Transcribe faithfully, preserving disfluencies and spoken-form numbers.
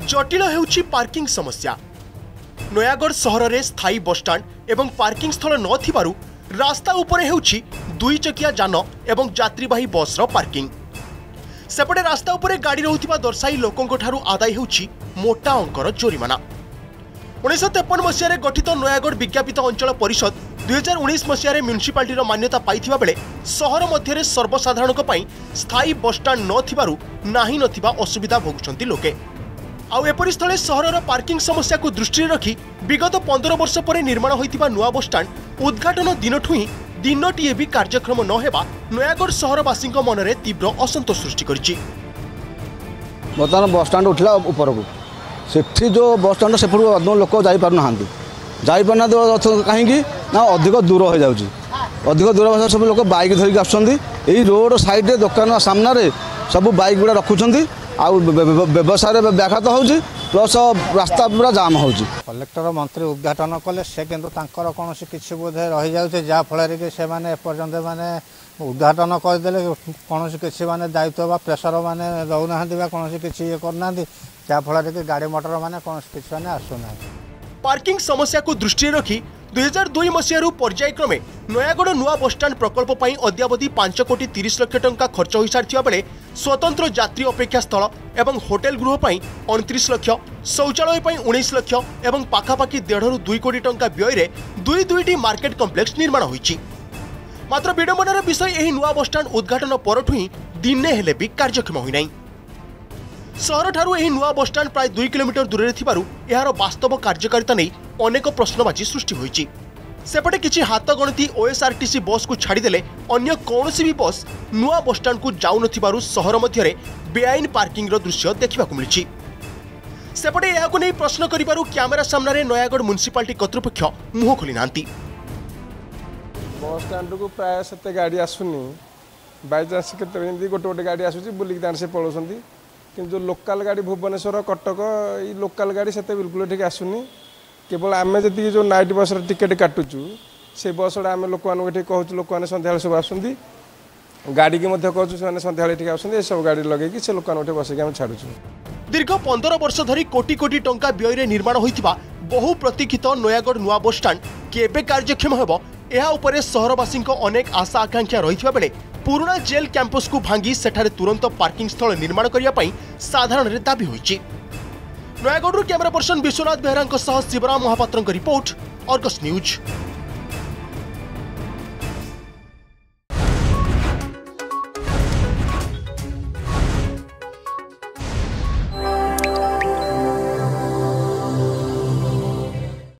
जटिल हेउछि पार्किंग समस्या। नयागढ़ सहर में स्थायी बसस्टाण्ड एवं पार्किंग स्थल नथिबारु रास्ता उपरे हेउछि दुई चकिया जान एवं यात्रीवाही बस रो पार्किंग। सेपटे रास्ता उपरे गाड़ी रहुथिबा दर्शाई लोकंक ठारू आदाय हेउछि मोटा अंकर जोरिमाना। उन्नीस तेपन मसीह गठित नयागढ़ विज्ञापित अंचल परिषद दुई हजार उन्नीस मसीह म्यूनिसिपालिटी मान्यता पाइथिबा बेले सहर मध्य सर्वसाधारण स्थायी बसस्टाण्ड नथिबारु नाही नथिबा असुविधा भोगुछंती लोके। आउ एपरि स्थले सहरर पार्किंग समस्या को दृष्टि रखी विगत पंद्रह वर्ष पर निर्माण होइतिबा नुआ बसस्टाण्ड उद्घाटन दिनठु ही दिनटीए भी कार्यक्रम न हेबा नयागढ़ सहरवासी मनरे तीव्र असंतोष सृष्टि करिछि। बर्तमान बसस्टाण्ड उठला उपरकू सेठी जो बसस्टाण्ड से लोक जापारना जापारना कहीं ना अधिक दूर हो जाऊँगी अधिक दूर सब लोग बाइक धरिक आसुँच रोड साइड दुकान सामने सब बाइक गुड़ा रखुंट आउ व्यवसाय व्याघात हो प्लस रास्ता पूरा जाम हो। कलेक्टर मंत्री उद्घाटन कले से किंतु तांकर कौन किसी बोधे रही जाऊे जहाँफल कि एपर्यंत माने उद्घाटन करदे कौन किसी माने दायित्व बा प्रेसर माने दौना कौन किसी ये करना जहाँफल कि गाड़ी मोटर माने कौन किसी माने आसुना। पार्किंग समस्या को दृष्टि रखी दुई हजार दुई मसीह पर्यायक्रमे नयागढ़ नुआ बसस्टाण्ड प्रकल्प पर अद्यावधि पांच कोटी तीस लक्ष टंका खर्च हो सारी बेले स्वतंत्र यात्री अपेक्षा स्थल एवं होटेल गृह पर उनतीस लक्ष शौचालय उन्नीस लक्ष एवं पाखापाखि डेढ़ रु दुई कोटी टंका व्यय दुई दुईटी मार्केट कम्प्लेक्स निर्माण होइछि। मात्र विडंबनार विषय एही नुआ बसस्टाण्ड उद्घाटन परठु ही दिने हेले भी कार्यक्षम होई नाही। सहर ठारू एही नुआ बसस्टाण्ड प्राय दुई किलोमीटर दूर थिबारु एहार वास्तव कार्यकारिता नहीं अनेक प्रश्नबाची सृष्टि होइछि। सेपटे किछि हाथ गणती ओएसआरटीसी बस को छाड़देले अन्य कौनसी भी बस नुआ बसस्टाण्ड को जाऊ नथिबारु सहर मध्यरे बेआईन पार्किंग रो दृश्य देखा मिली। सेपटे एहाकु नै प्रश्न करिबारु कैमेरा सामने नयागढ़ म्यूनिसिपालिटी कर्तृपक्ष मुह खोली नांती। बसस्टाण्ड को प्राय सते गाड़ी आसुनी बाय चांस केते गोटे गोटे गाड़ी आसुची बुलिक दान से पळोसंती किंतु लोकल गाड़ी भुवनेश्वर कटक ये लोकल गाड़ी से बिल्कुल ठीक आसुनी। केवल आम जी जो नाइट बस टिकेट काटुचु से बस आम लोक कहूँ लोक मैंने सन्ध्या सब आसुँच गाड़ी की कहूँ सन्ध्या आसुँच सब गाड़ी लगे से लोक बसके आम छाड़ू। दीर्घ पंद्रह वर्ष धरी कोटी कोटी टंका व्यय निर्माण होइतिबा बहु प्रतीक्षित नयागढ़ नुआ बसस्टाण्ड केबे कार्यक्षम हेबो एहा उपरे सहरवासी अनेक आशा आकांक्षा रहिथिबा बेले पुराना जेल कैंपस को भांगी सेठारे तुरंत पार्किंग स्थल निर्माण करिया पई साधारण रे दाबी होइछि। Nayagarh camera person Bishwanath Behera Shivram Mahapatra report Argus news.